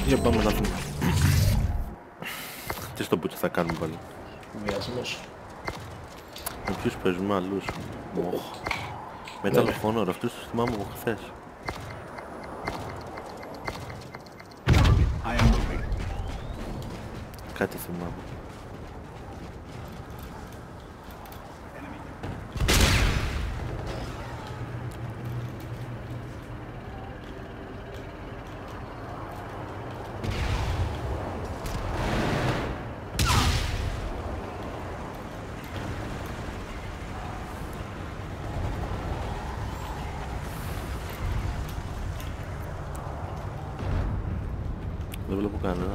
Για πάμε να δούμε. Τι στο πούτσο θα κάνουμε πάλι. Βιασμός. Με ποιους παίζουμε αλλούς. Metal of Honor, αυτούς τους θυμάμαι από χθες. Κάτι θυμάμαι. Δεν βλέπω κανέναν.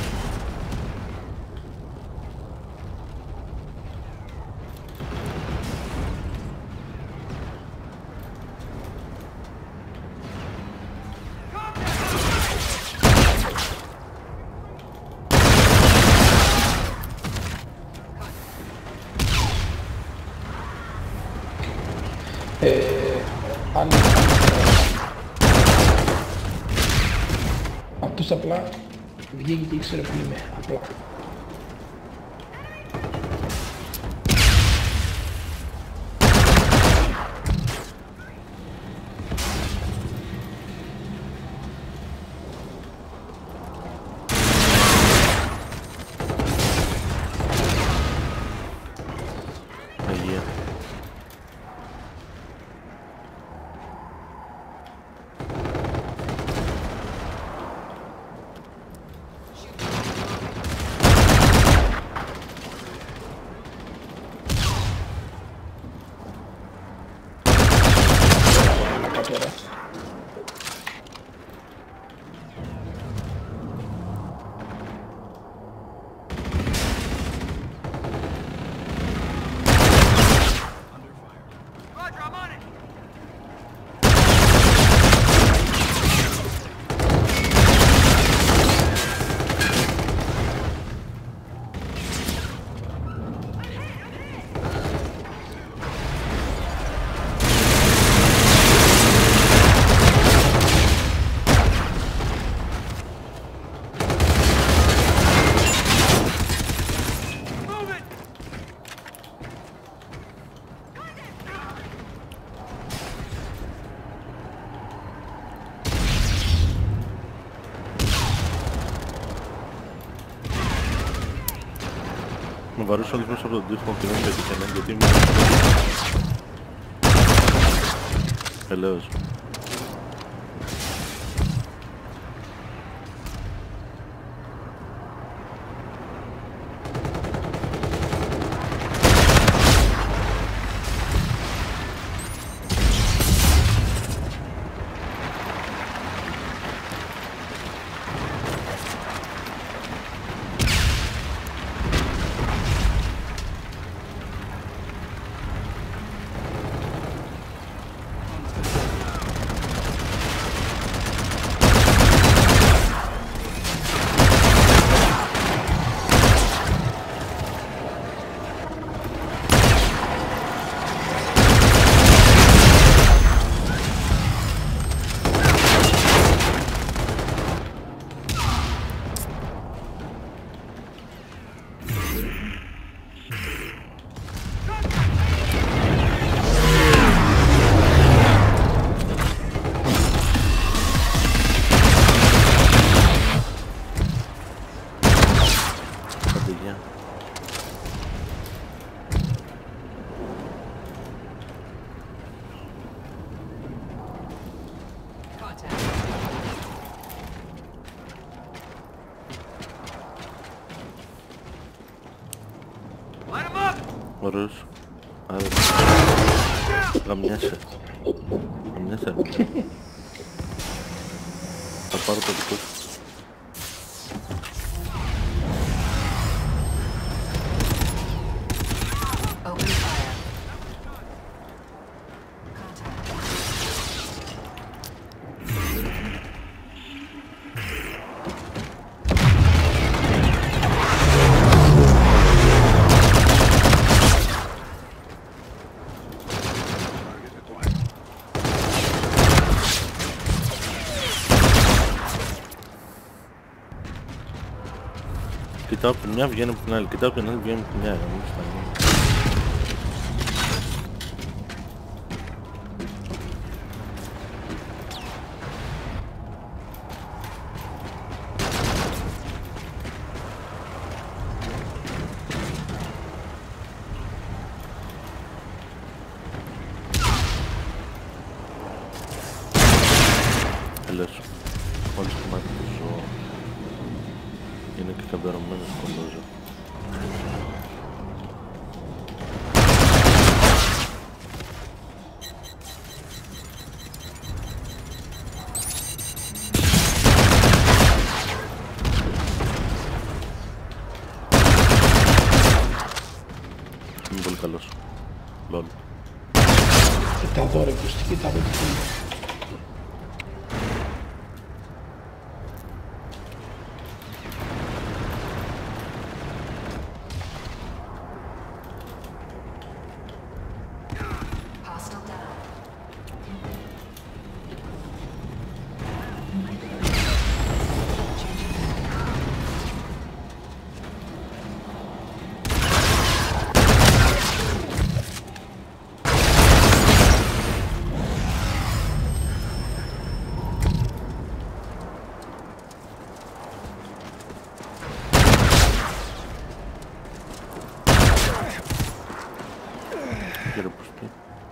Αυτός απλά βγήκε και ήξερε που είμαι, απλά. Αγία. Με βαρούσε όλους μέσα από τον τείχο και δεν πέτυχε έναν γιατί ήμουν... Ελέος. Ωραίος. Άρα... Γαμιάσαι. Γαμιάσαι. Θα πάρω το δικό σου. Κοιτάω από τη μια, βγαίνω από την άλλη. Κοιτάω από την άλλη, βγαίνω από τη μια. Τέλος. Μόλις κομμάτι του ζώο. Είναι και καμπερωμένος κοντόζω. Είναι πολύ καλός. Λόλ. Κοίτα εδώ ρε Κωστή, κοίτα εδώ τι είναι. Quiero pues tú.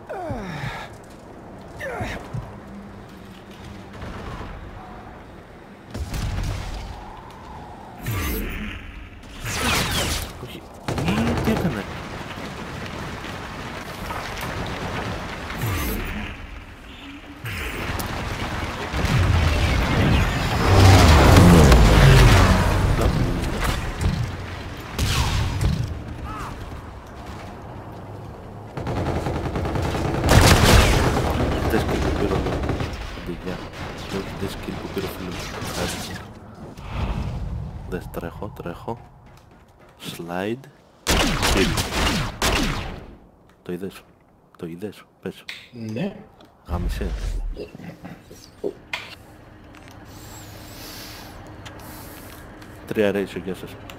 Όχι. Τι έκανε. Δες, τρέχω. Slide. Το είδες, πες. Ναι. Γάμισε. Τρία ratio, γεια σας.